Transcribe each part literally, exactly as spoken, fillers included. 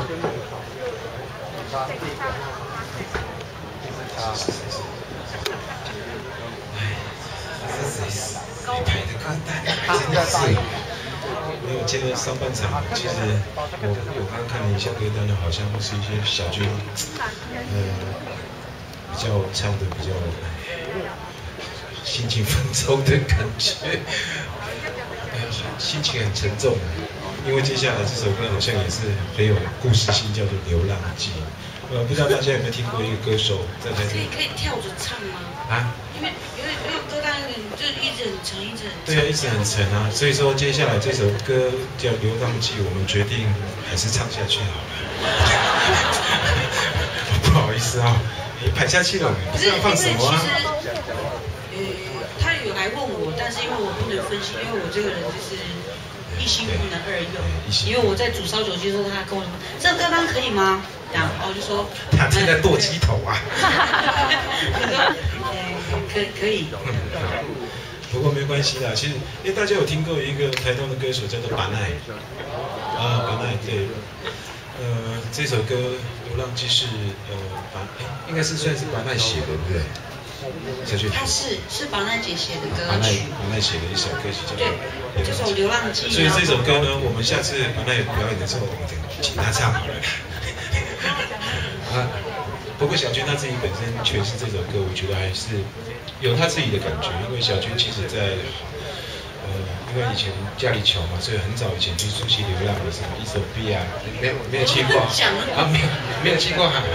排的歌单真的是，没有接着上半场，其实我我刚刚看了一下歌单呢，好像是一些小军，呃，比较唱的比较心情丰收的感觉，哎呀，心情很沉重，因为接下来这首歌好像也是很有故事性，叫做《流浪记》。呃，不知道大家有没有听过一个歌手在台可以可以跳着唱吗？啊？因为因为因为歌单有点就一直很沉，一直很沉。 对啊，一直很沉啊。所以说接下来这首歌叫《流浪记》，我们决定还是唱下去好了。不好意思啊，你排下去了，不知道放什么啊？ 呃，他有来问我，但是因为我不能分析，因为我这个人就是一心不能二用。因为我在煮烧酒鸡的时候，他跟我说这个歌单可以吗？然后我就说他正在剁鸡头啊。 可可以。 不过没关系啦，其实因为大家有听过一个台东的歌手叫做巴奈，啊巴奈对，呃这首歌《流浪记》是呃巴哎应该是算是巴奈写的对不对？小雪。 他是是巴奈姐写的歌曲。 巴奈巴奈写的一首歌曲叫做《 这首《流浪记》。 所以这首歌呢，我们下次巴奈表演的时候，我们请他唱好了。啊，不过小军他自己本身诠释这首歌，我觉得还是有他自己的感觉。因为小军其实在呃，因为以前家里穷嘛，所以很早以前就出去流浪的时候，一手臂啊，没有没有去过啊，没有没有去过海。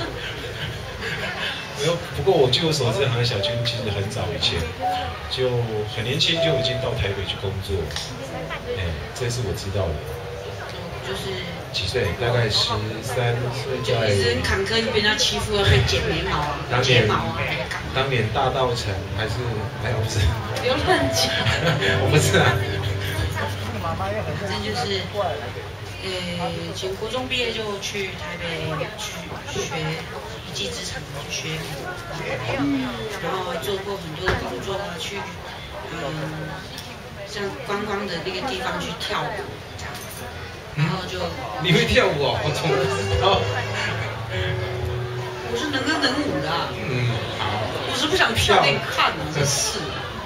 没有，不过我据我所知，好像小军其实很早以前就很年轻就已经到台北去工作，哎，这是我知道的。 就是几岁？大概十三岁。 就一直很坎坷，就被人家欺负，要被剪眉毛啊，睫毛啊。 当年大稻埕还是还有不是？ 不要乱讲。 我不是啊。 反正就是，呃，从国中毕业就去台北去学一技之长，去学舞，然后做过很多的工作啊，去嗯，像观光的那个地方去跳舞。然后就你会跳舞哦？我从哦， 我是能歌能舞的。 嗯，好。 我是不想跳给你看的，真是。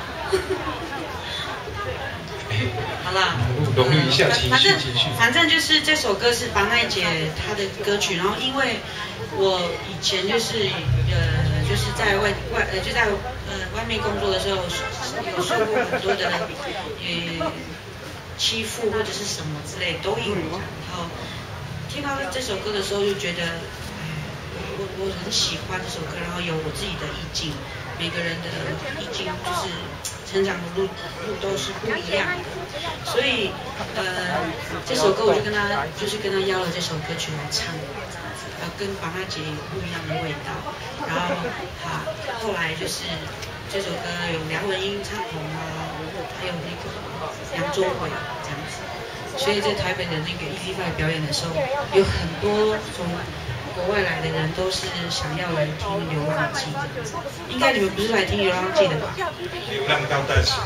好啦， 融入一下情绪， 反正反正就是这首歌是巴奈姐她的歌曲，然后因为我以前就是呃就是在外外呃就在呃外面工作的时候，有受过很多的呃。欺负或者是什么之类都有，然后听到这首歌的时候就觉得，我我很喜欢这首歌，然后有我自己的意境，每个人的意境就是成长的路路都是不一样的，所以呃这首歌我就跟他就是跟他要了这首歌曲来唱，呃跟巴娜姐有不一样的味道，然后好后来就是这首歌有梁文音唱红啊，还有那个。杨宗纬这样子，所以在台北的那个 Easy Five 表演的时候，有很多从国外来的人都是想要来听《流浪记》这样子。应该你们不是来听《流浪记》的吧？ 流浪到淡水。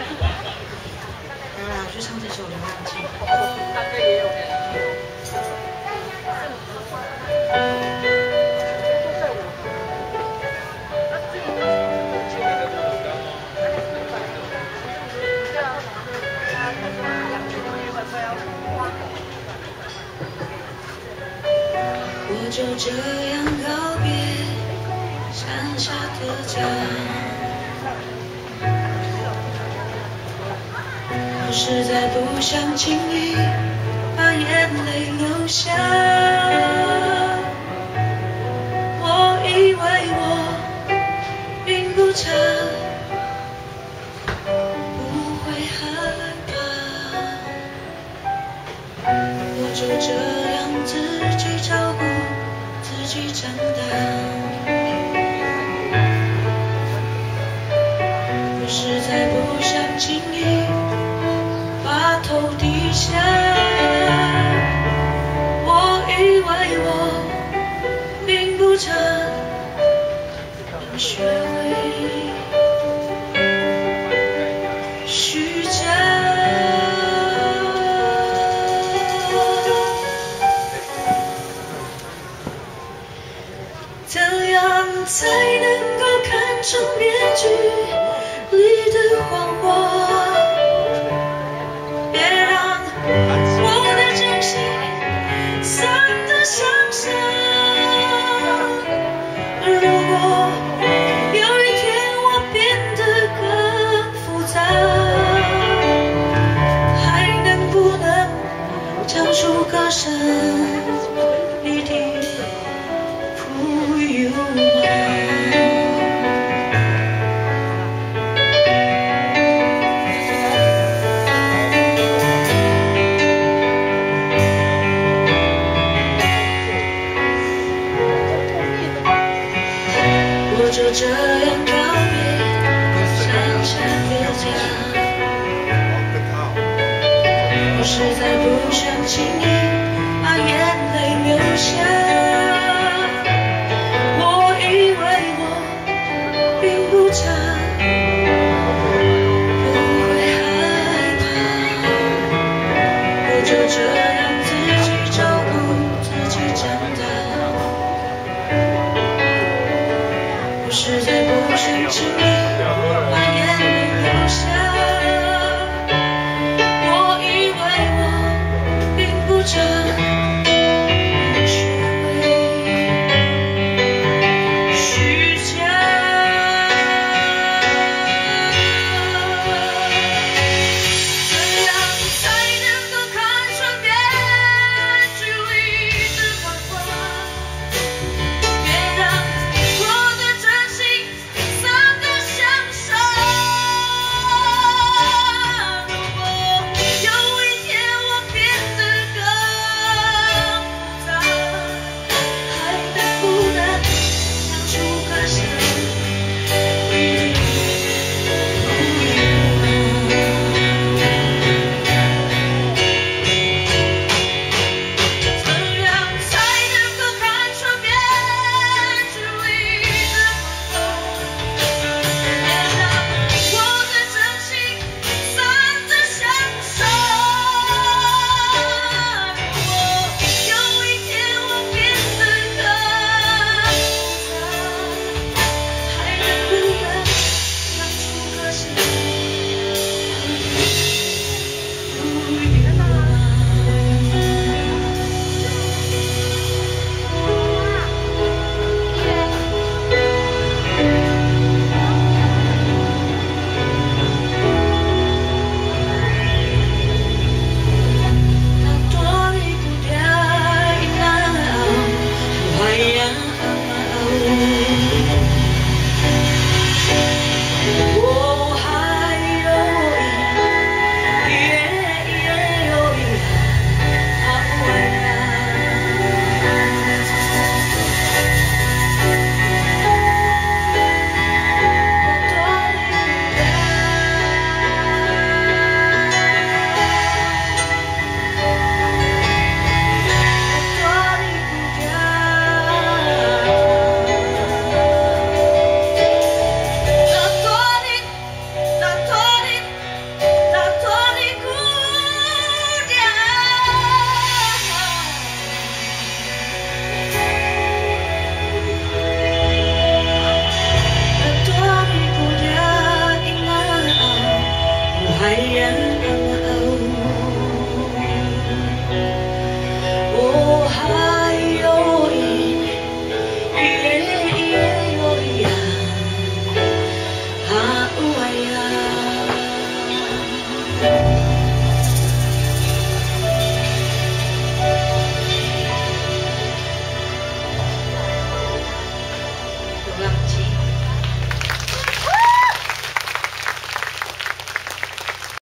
好啦，就唱这首《流浪记》。我就这样告别山下的家，我实在不想轻易把眼泪流下。我以为我并不差，不会害怕，我就这样自己照顾自己长大，我实在不想轻易把头低下。我以为我并不差，能学会虚假。 成面具里的谎话，别让我的真心散得像沙。如果有一天我变得更复杂，还能不能讲出歌声里的富有吗？我就这样告别山下的家，我实在不想轻易